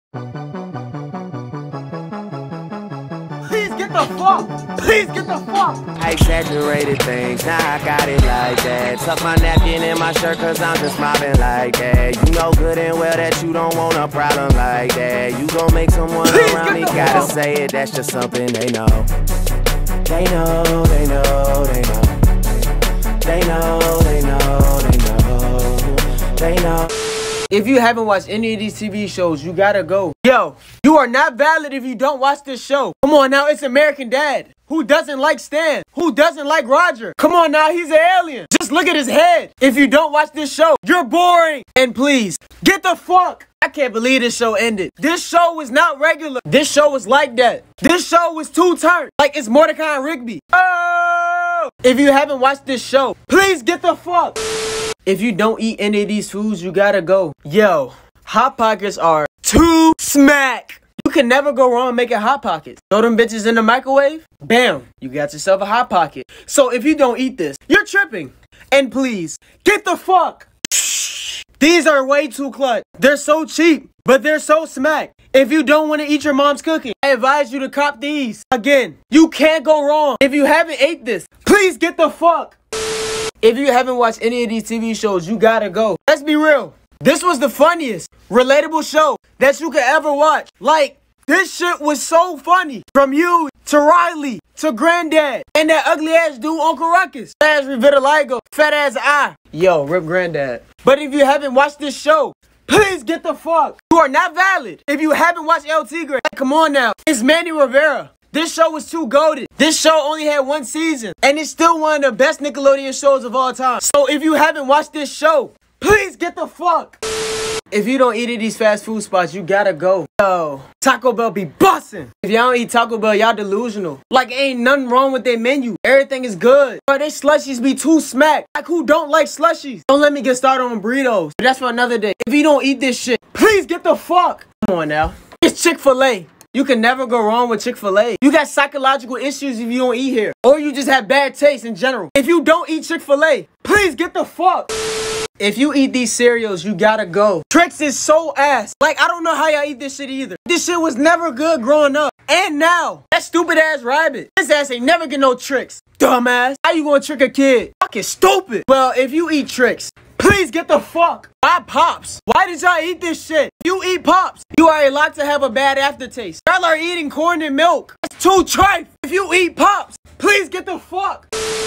Please get the fuck! Please get the fuck! I exaggerated things, now I got it like that. Tuck my napkin in my shirt cause I'm just mobbing like that. You know good and well that you don't want a problem like that. You gon' make someone around me gotta say it, that's just something they know. They know, they know, they know. They know, they know, they know. They know. If you haven't watched any of these TV shows, you gotta go. Yo, you are not valid if you don't watch this show. Come on now, it's American Dad. Who doesn't like Stan? Who doesn't like Roger? Come on now, he's an alien. Just look at his head. If you don't watch this show, you're boring. And please, get the fuck. I can't believe this show ended. This show was not regular. This show was like that. This show was two-turned. Like it's Mordecai and Rigby. Oh! If you haven't watched this show, please get the fuck. If you don't eat any of these foods, you gotta go. Yo, Hot Pockets are too smack. You can never go wrong making Hot Pockets. Throw them bitches in the microwave, bam, you got yourself a Hot Pocket. So if you don't eat this, you're tripping. And please, get the fuck. These are way too clutch. They're so cheap, but they're so smack. If you don't want to eat your mom's cooking, I advise you to cop these. Again, you can't go wrong. If you haven't ate this, please get the fuck. If you haven't watched any of these TV shows, you gotta go. Let's be real. This was the funniest, relatable show that you could ever watch. Like, this shit was so funny. From you, to Riley, to Granddad, and that ugly ass dude, Uncle Ruckus. Fat ass Revitiligo, fat ass eye. Yo, rip Granddad. But if you haven't watched this show, please get the fuck. You are not valid. If you haven't watched El Tigre, come on now. It's Manny Rivera. This show was too goated. This show only had one season, and it's still one of the best Nickelodeon shows of all time. So if you haven't watched this show, please get the fuck. If you don't eat at these fast food spots, you gotta go. Yo, Taco Bell be bussin'. If y'all don't eat Taco Bell, y'all delusional. Like, ain't nothing wrong with their menu. Everything is good. But they slushies be too smack. Like, who don't like slushies? Don't let me get started on burritos. But that's for another day. If you don't eat this shit, please get the fuck. Come on now. It's Chick-fil-A. You can never go wrong with Chick-fil-A. You got psychological issues if you don't eat here. Or you just have bad taste in general. If you don't eat Chick-fil-A, please get the fuck. If you eat these cereals, you gotta go. Trix is so ass. Like, I don't know how y'all eat this shit either. This shit was never good growing up. And now, that stupid ass rabbit. His ass ain't never get no Trix. Dumbass. How you gonna trick a kid? Fucking stupid. Well, if you eat Trix, please get the fuck. Why Pops? Why did y'all eat this shit? You eat Pops, you are allowed to have a bad aftertaste. Y'all are eating corn and milk. That's too tripe. If you eat Pops, please get the fuck.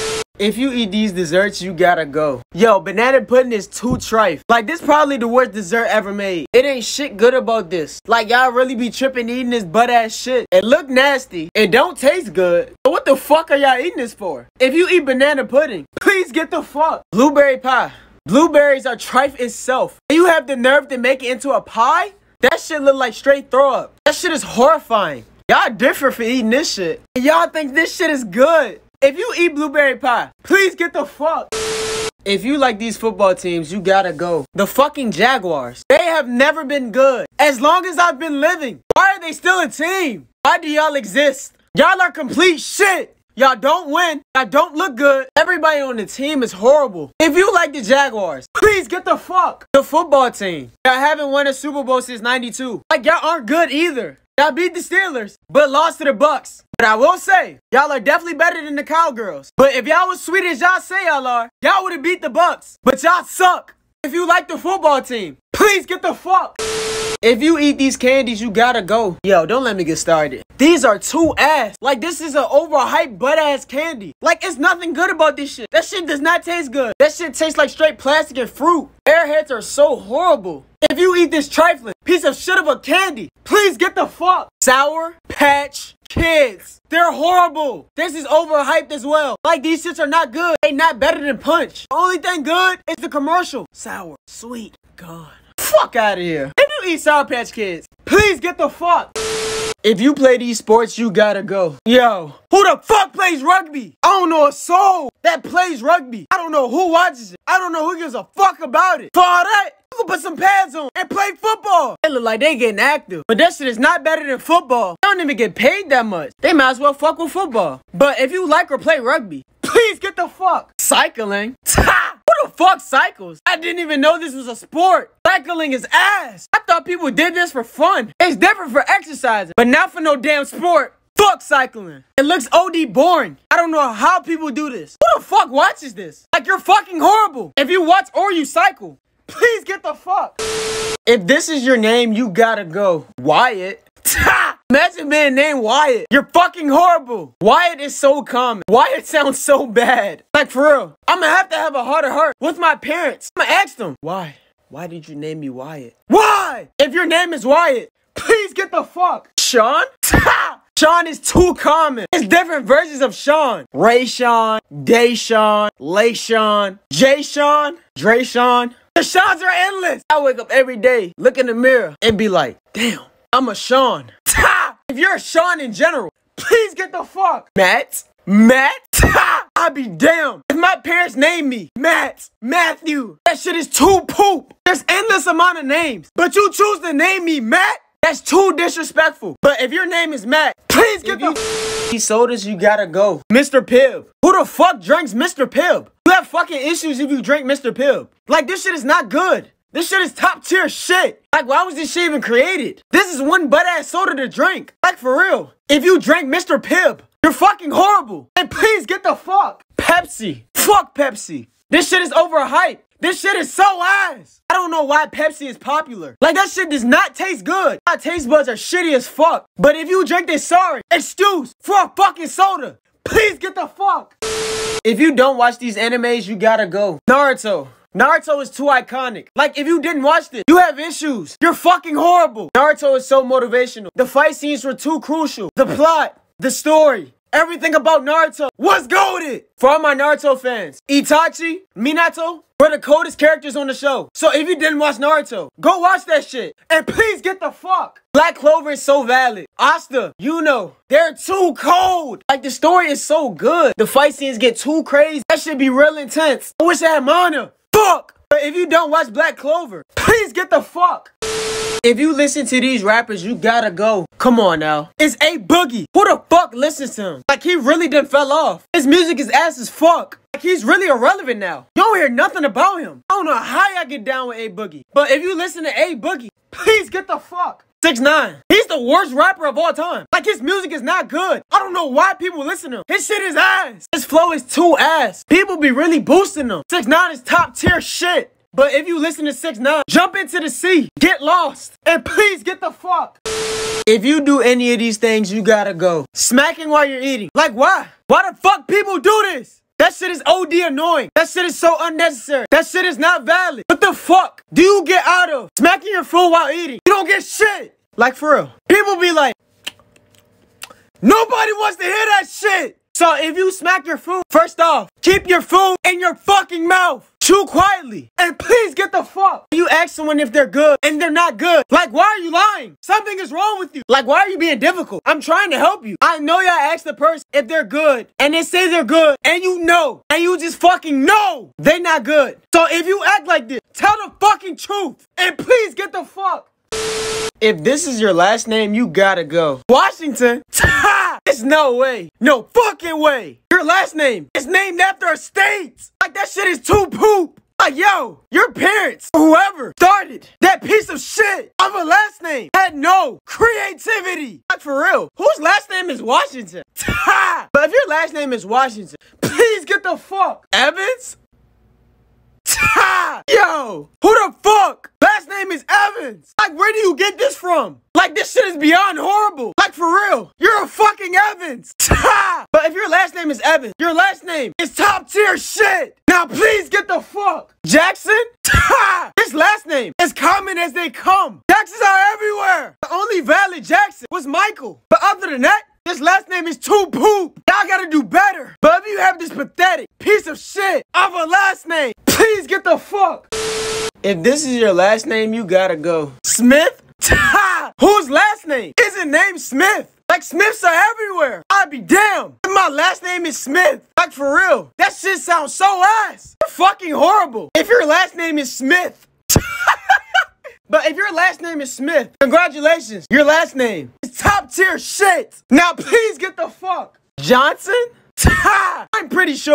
If you eat these desserts, you gotta go. Yo, banana pudding is too trife. Like, this probably the worst dessert ever made. It ain't shit good about this. Like, y'all really be tripping eating this butt-ass shit. It look nasty. It don't taste good. But what the fuck are y'all eating this for? If you eat banana pudding, please get the fuck. Blueberry pie. Blueberries are trife itself. You have the nerve to make it into a pie? That shit look like straight throw up. That shit is horrifying. Y'all different for eating this shit. And y'all think this shit is good. If you eat blueberry pie, please get the fuck. If you like these football teams, you gotta go. The fucking Jaguars. They have never been good. As long as I've been living. Why are they still a team? Why do y'all exist? Y'all are complete shit. Y'all don't win. Y'all don't look good. Everybody on the team is horrible. If you like the Jaguars, please get the fuck. The football team. Y'all haven't won a Super Bowl since '92. Like, y'all aren't good either. Y'all beat the Steelers, but lost to the Bucks. But I will say, y'all are definitely better than the Cowgirls. But if y'all was sweet as y'all say y'all are, y'all would have beat the Bucks. But y'all suck. If you like the football team, please get the fuck. If you eat these candies, you gotta go. Yo, don't let me get started. These are too ass. Like, this is an overhyped butt-ass candy. Like, it's nothing good about this shit. That shit does not taste good. That shit tastes like straight plastic and fruit. Airheads are so horrible. If you eat this trifling piece of shit of a candy, please get the fuck. Sour Patch Kids. They're horrible. This is overhyped as well. Like, these shits are not good. They not better than Punch. The only thing good is the commercial. Sour, sweet, gone. Fuck out of here. If you eat Sour Patch Kids, please get the fuck. If you play these sports, you gotta go. Yo, who the fuck plays rugby? I don't know a soul that plays rugby. I don't know who watches it. I don't know who gives a fuck about it. For all that, you can put some pads on and play football. They look like they getting active. But that shit is not better than football. They don't even get paid that much. They might as well fuck with football. But if you like or play rugby, please get the fuck. Cycling? Ha! Who the fuck cycles? I didn't even know this was a sport. Cycling is ass. I thought people did this for fun. It's different for exercising, but not for no damn sport. Fuck cycling. It looks OD boring. I don't know how people do this. Who the fuck watches this? Like, you're fucking horrible. If you watch or you cycle, please get the fuck. If this is your name, you gotta go. Wyatt. Imagine being named Wyatt. You're fucking horrible. Wyatt is so common. Wyatt sounds so bad. Like, for real. I'm gonna have a heart-to-heart with my parents. I'm gonna ask them, why? Why did you name me Wyatt? Why? If your name is Wyatt, please get the fuck. Sean? Sean is too common. It's different versions of Sean. Rayshawn, Dayshawn, Layshawn, Jayshawn, Drayshawn. The Seans are endless. I wake up every day, look in the mirror, and be like, damn, I'm a Sean. If you're a Sean in general, please get the fuck. Matt? I'll be damned if my parents name me Matt, Matthew. That shit is too poop. There's endless amount of names, but you choose to name me Matt? That's too disrespectful. But if your name is Matt, please get these sodas, you gotta go. Mr. Pibb. Who the fuck drinks Mr. Pibb? You have fucking issues if you drink Mr. Pibb. Like, this shit is not good. This shit is top tier shit. Like, why was this shit even created? This is one butt-ass soda to drink. Like, for real. If you drink Mr. Pibb, you're fucking horrible. And please get the fuck. Pepsi. Fuck Pepsi. This shit is overhyped. This shit is so ass. I don't know why Pepsi is popular. Like, that shit does not taste good. My taste buds are shitty as fuck. But if you drink this sorry excuse for a fucking soda, please get the fuck. If you don't watch these animes, you gotta go. Naruto. Naruto is too iconic. Like, if you didn't watch this, you have issues. You're fucking horrible. Naruto is so motivational. The fight scenes were too crucial. The plot, the story, everything about Naruto was goated. For all my Naruto fans, Itachi, Minato were the coldest characters on the show. So if you didn't watch Naruto, go watch that shit. And please get the fuck. Black Clover is so valid. Asta, Yuno, they're too cold. Like, the story is so good. The fight scenes get too crazy. That should be real intense. I wish I had Mana. Fuck. But if you don't watch Black Clover, please get the fuck. If you listen to these rappers, you gotta go. Come on now. It's A Boogie. Who the fuck listens to him? Like, he really done fell off. His music is ass as fuck. Like, he's really irrelevant now. You don't hear nothing about him. I don't know how y'all get down with A Boogie. But if you listen to A Boogie, please get the fuck. 6ix9ine. He's the worst rapper of all time. Like, his music is not good. I don't know why people listen to him. His shit is ass. His flow is too ass. People be really boosting him. 6ix9ine is top tier shit. But if you listen to 6ix9ine, jump into the sea, get lost, and please get the fuck. If you do any of these things, you gotta go. Smacking while you're eating. Like, why? Why the fuck people do this? That shit is OD annoying. That shit is so unnecessary. That shit is not valid. What the fuck do you get out of smacking your food while eating? You don't get shit. Like, for real. People be like, nobody wants to hear that shit. So if you smack your food, first off, keep your food in your fucking mouth. Chew quietly. And please get the fuck. You ask someone if they're good and they're not good. Like, why are you lying? Something is wrong with you. Like, why are you being difficult? I'm trying to help you. I know y'all ask the person if they're good and they say they're good and you know and you just fucking know they're not good. So if you act like this, tell the fucking truth and please get the fuck. If this is your last name, you gotta go. Washington? There's no way. No fucking way. Your last name is named after a state. Like, that shit is too poop. Like, yo, your parents, whoever started that piece of shit of a last name had no creativity. Like, for real. Whose last name is Washington? But if your last name is Washington, please get the fuck. Evans? Yo, who the fuck? Last name is Evans. Like, where do you get this from? Like, this shit is beyond horrible. Like, for real. You're a fucking Evans. But if your last name is Evans, your last name is top tier shit. Now, please get the fuck. Jackson? This last name is common as they come. Jacksons are everywhere. The only valid Jackson was Michael. But other than that, this last name is too poop. Y'all gotta do better. But if you have this pathetic piece of shit of a last name, please get the fuck. If this is your last name, you gotta go. Smith? Whose last name isn't named Smith? Like, Smiths are everywhere. I'd be damned if my last name is Smith. Like, for real. That shit sounds so ass. You're fucking horrible. If your last name is Smith. But if your last name is Smith, congratulations. Your last name is top tier shit. Now please get the fuck. Johnson? I'm pretty sure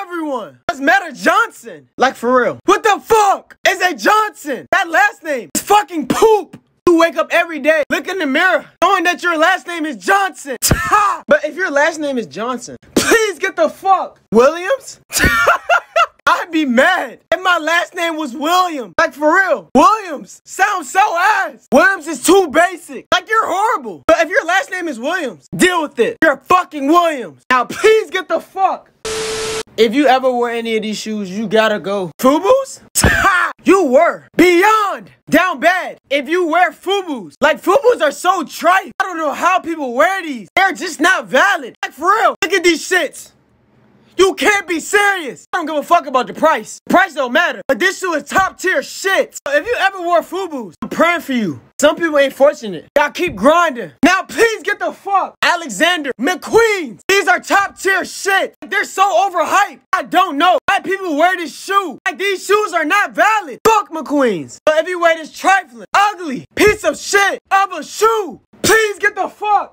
everyone. It's Meta Johnson. Like, for real. What the fuck is a Johnson? That last name is fucking poop. You wake up every day, look in the mirror, knowing that your last name is Johnson. But if your last name is Johnson, please get the fuck Williams. I'd be mad if my last name was William. Like, for real. Williams sounds so ass. Williams is too basic. Like, you're horrible. But if your last name is Williams, deal with it. You're fucking Williams. Now, please get the fuck. If you ever wear any of these shoes, you gotta go. FUBUs? You were beyond down bad if you wear FUBUs. Like, FUBUs are so trite. I don't know how people wear these. They're just not valid. Like, for real. Look at these shits. You can't be serious. I don't give a fuck about the price. The price don't matter. But this shoe is top tier shit. If you ever wore FUBUs, I'm praying for you. Some people ain't fortunate. Y'all keep grinding. Now please get the fuck Alexander McQueen. These are top tier shit. They're so overhyped. I don't know why people wear this shoe. Like, these shoes are not valid. Fuck McQueens. But if you wear this trifling, ugly piece of shit of a shoe, please get the fuck.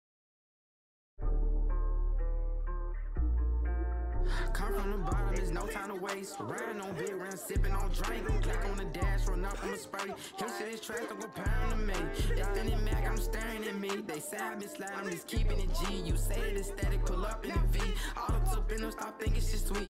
Come from the bottom, there's no time to waste. Riding on big round, sipping on drink. Click on the dash, run up from a spray. Hit shit is trash, don't go pound to me. It's standing back, I'm staring at me. They say I've been sliding, I'm just keeping it G. You say it is static, pull up in the V. All the tip in them, stop thinking shit sweet.